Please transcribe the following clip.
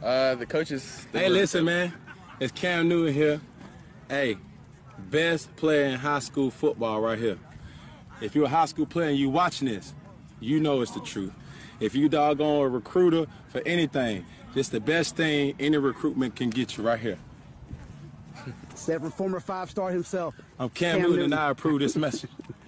The coaches. Hey, listen, man. It's Cam Newton here. Hey, best player in high school football right here. If you're a high school player and you watching this, you know it's the truth. If you doggone a recruiter for anything, it's the best thing any recruitment can get you right here. Except for former 5-star himself. I'm Cam Newton and I approve this message.